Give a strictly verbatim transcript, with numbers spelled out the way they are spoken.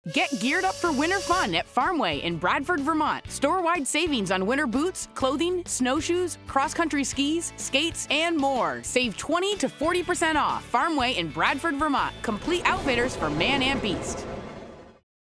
Get geared up for winter fun at Farmway in Bradford, Vermont. Store-wide savings on winter boots, clothing, snowshoes, cross-country skis, skates, and more. Save twenty to forty percent off. Farmway in Bradford, Vermont. Complete outfitters for man and beast.